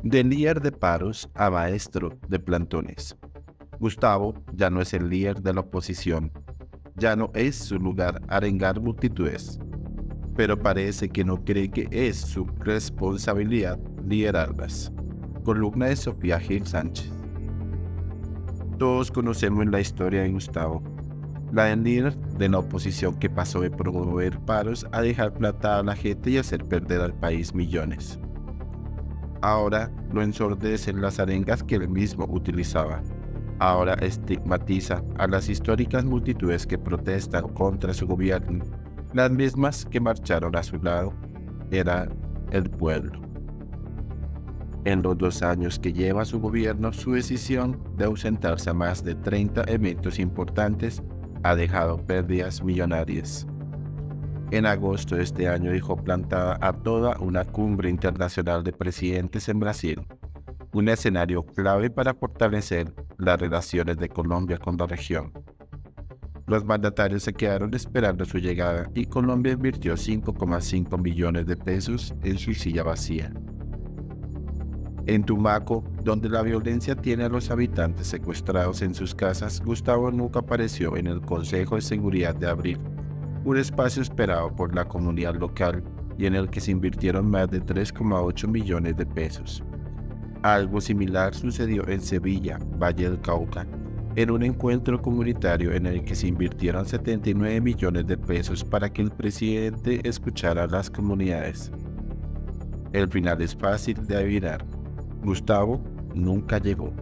De líder de paros a maestro de plantones. Gustavo ya no es el líder de la oposición, ya no es su lugar arengar multitudes, pero parece que no cree que es su responsabilidad liderarlas. Columna de Sofía Gil Sánchez. Todos conocemos la historia de Gustavo, la del líder de la oposición que pasó de promover paros a dejar plantada a la gente y hacer perder al país millones. Ahora lo ensordecen las arengas que él mismo utilizaba. Ahora estigmatiza a las históricas multitudes que protestan contra su gobierno. Las mismas que marcharon a su lado era el pueblo. En los 2 años que lleva su gobierno, su decisión de ausentarse a más de 30 eventos importantes ha dejado pérdidas millonarias. En agosto de este año dejó plantada a toda una cumbre internacional de presidentes en Brasil, un escenario clave para fortalecer las relaciones de Colombia con la región. Los mandatarios se quedaron esperando su llegada y Colombia invirtió 5,5 millones de pesos en su silla vacía. En Tumaco, donde la violencia tiene a los habitantes secuestrados en sus casas, Gustavo nunca apareció en el Consejo de Seguridad de abril, un espacio esperado por la comunidad local y en el que se invirtieron más de 3,8 millones de pesos. Algo similar sucedió en Sevilla, Valle del Cauca, en un encuentro comunitario en el que se invirtieron 79 millones de pesos para que el presidente escuchara a las comunidades. El final es fácil de adivinar. Gustavo nunca llegó.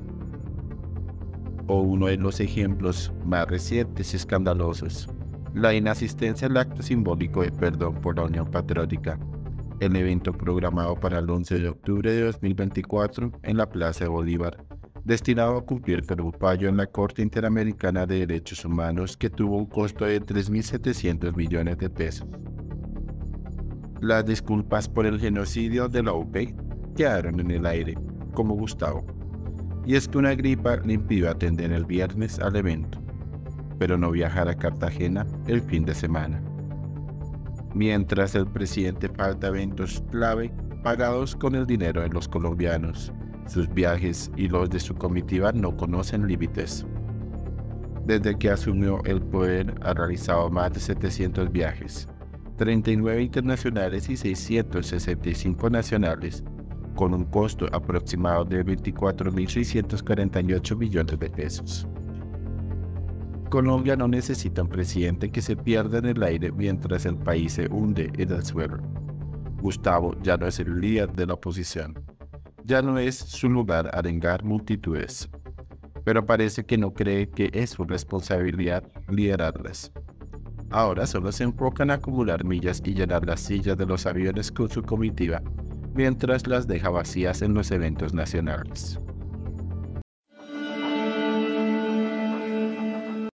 O uno de los ejemplos más recientes y escandalosos, la inasistencia al acto simbólico de perdón por la Unión Patriótica, el evento programado para el 11 de octubre de 2024 en la Plaza de Bolívar, destinado a cumplir con un fallo en la Corte Interamericana de Derechos Humanos que tuvo un costo de 3.700 millones de pesos. Las disculpas por el genocidio de la UP quedaron en el aire, como Gustavo. Y es que una gripa le impidió atender el viernes al evento, pero no viajar a Cartagena el fin de semana. Mientras el presidente falta eventos clave pagados con el dinero de los colombianos, sus viajes y los de su comitiva no conocen límites. Desde que asumió el poder ha realizado más de 700 viajes, 39 internacionales y 665 nacionales, con un costo aproximado de 24.648 millones de pesos. Colombia no necesita un presidente que se pierda en el aire mientras el país se hunde en el suelo. Gustavo ya no es el líder de la oposición. Ya no es su lugar arengar multitudes. Pero parece que no cree que es su responsabilidad liderarlas. Ahora solo se enfocan en acumular millas y llenar las sillas de los aviones con su comitiva, mientras las deja vacías en los eventos nacionales.